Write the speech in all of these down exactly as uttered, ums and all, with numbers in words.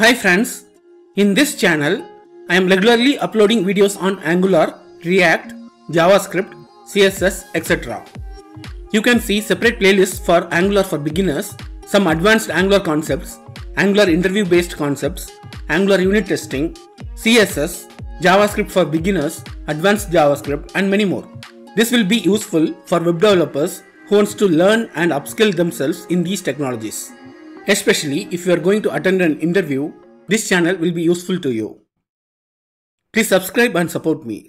Hi friends, in this channel I am regularly uploading videos on Angular, React, JavaScript, C S S, et cetera. You can see separate playlists for Angular for beginners, some advanced Angular concepts, Angular interview based concepts, Angular unit testing, C S S, JavaScript for beginners, advanced JavaScript and many more. This will be useful for web developers who wants to learn and upskill themselves in these technologies. Especially if you are going to attend an interview, this channel will be useful to you. Please subscribe and support me.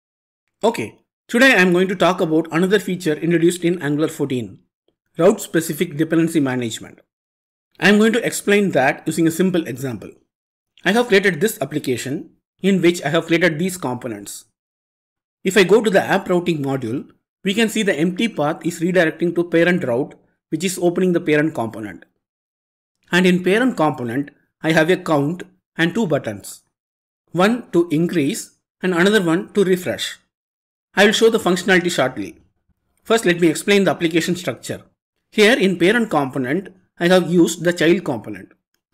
Okay, today I am going to talk about another feature introduced in Angular fourteen, route specific dependency management. I am going to explain that using a simple example. I have created this application in which I have created these components. If I go to the app routing module, we can see the empty path is redirecting to parent route, which is opening the parent component. And in parent component, I have a count and two buttons. One to increase and another one to refresh. I will show the functionality shortly. First, let me explain the application structure. Here in parent component, I have used the child component.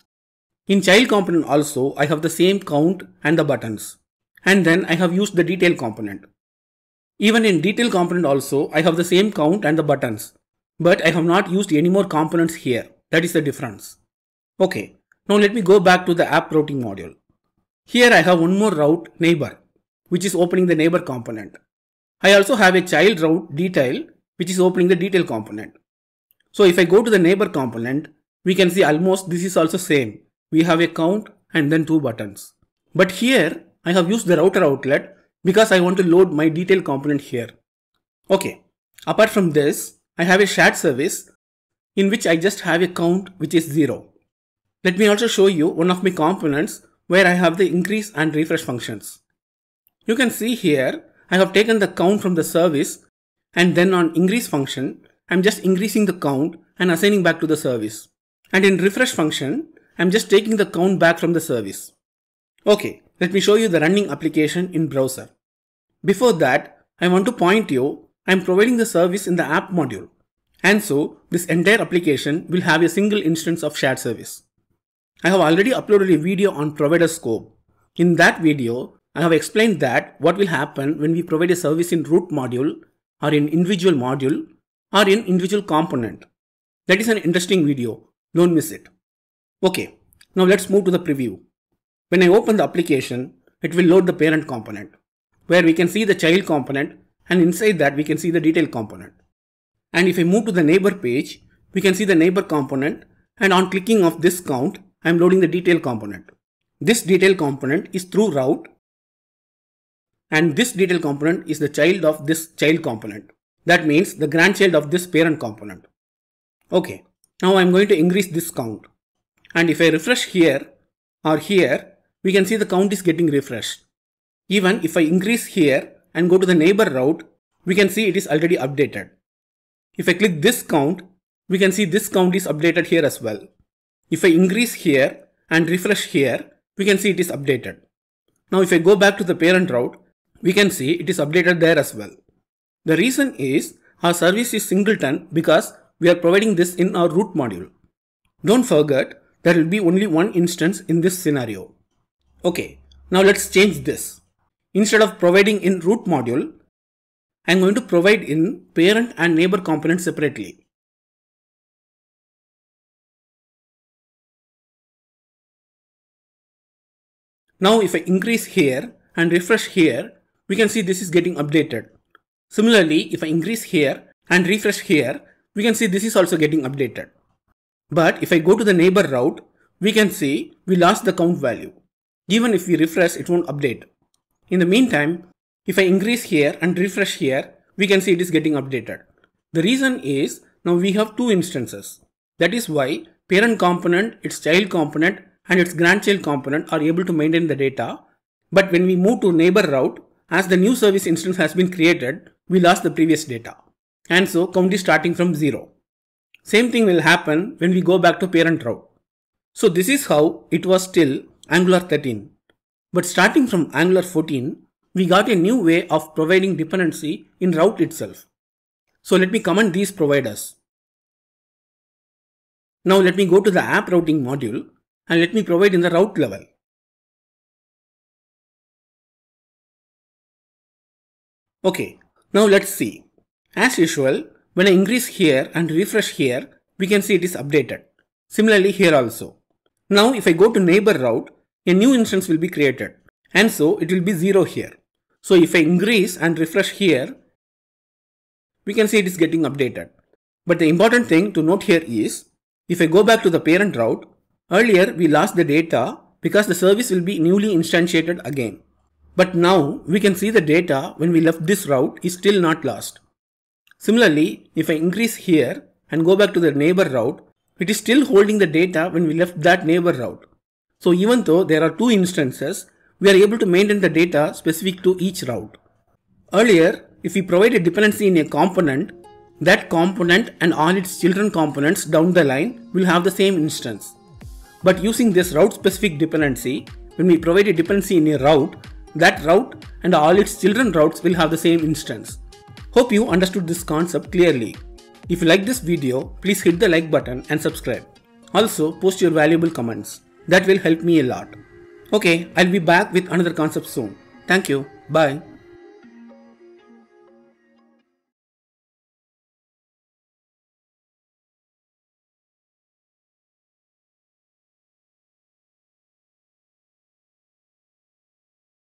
In child component also, I have the same count and the buttons. And then I have used the detail component. Even in detail component also, I have the same count and the buttons. But I have not used any more components here. That is the difference. Okay, now let me go back to the app routing module. Here I have one more route, neighbor, which is opening the neighbor component. I also have a child route, detail, which is opening the detail component. So if I go to the neighbor component, we can see almost this is also same. We have a count and then two buttons. But here I have used the router outlet because I want to load my detail component here. Okay, apart from this, I have a shared service in which I just have a count which is zero. Let me also show you one of my components where I have the increase and refresh functions. You can see here I have taken the count from the service and then on increase function I am just increasing the count and assigning back to the service. And in refresh function I am just taking the count back from the service. Okay, let me show you the running application in browser. Before that, I want to point you I am providing the service in the app module. And so this entire application will have a single instance of shared service. I have already uploaded a video on provider scope. In that video, I have explained that what will happen when we provide a service in root module or in individual module or in individual component. That is an interesting video. Don't miss it. Okay, now let's move to the preview. When I open the application, it will load the parent component where we can see the child component and inside that we can see the detail component. And if I move to the neighbor page, we can see the neighbor component and on clicking of this count, I am loading the detail component. This detail component is through route and this detail component is the child of this child component. That means the grandchild of this parent component. Okay, now I am going to increase this count. And if I refresh here or here, we can see the count is getting refreshed. Even if I increase here and go to the neighbor route, we can see it is already updated. If I click this count, we can see this count is updated here as well. If I increase here and refresh here, we can see it is updated. Now if I go back to the parent route, we can see it is updated there as well. The reason is our service is singleton because we are providing this in our root module. Don't forget, there will be only one instance in this scenario. Okay, now let's change this. Instead of providing in root module, I am going to provide in parent and neighbor components separately. Now if I increase here and refresh here, we can see this is getting updated. Similarly, if I increase here and refresh here, we can see this is also getting updated. But if I go to the neighbor route, we can see we lost the count value. Even if we refresh, it won't update. In the meantime, if I increase here and refresh here, we can see it is getting updated. The reason is now we have two instances. That is why parent component, its child component and its grandchild component are able to maintain the data. But when we move to neighbor route, as the new service instance has been created, we lost the previous data. And so count is starting from zero. Same thing will happen when we go back to parent route. So this is how it was till Angular thirteen. But starting from Angular fourteen, we got a new way of providing dependency in route itself. So let me comment these providers. Now let me go to the app routing module and let me provide in the route level. Okay, now let's see. As usual, when I increase here and refresh here, we can see it is updated. Similarly here also. Now if I go to neighbor route, a new instance will be created, and so it will be zero here. So if I increase and refresh here, we can see it is getting updated. But the important thing to note here is, if I go back to the parent route, earlier we lost the data because the service will be newly instantiated again. But now we can see the data when we left this route is still not lost. Similarly, if I increase here and go back to the neighbor route, it is still holding the data when we left that neighbor route. So even though there are two instances, we are able to maintain the data specific to each route. Earlier, if we provide a dependency in a component, that component and all its children components down the line will have the same instance. But using this route specific dependency, when we provide a dependency in a route, that route and all its children routes will have the same instance. Hope you understood this concept clearly. If you like this video, please hit the like button and subscribe. Also, post your valuable comments. That will help me a lot. Okay, I'll be back with another concept soon. Thank you. Bye.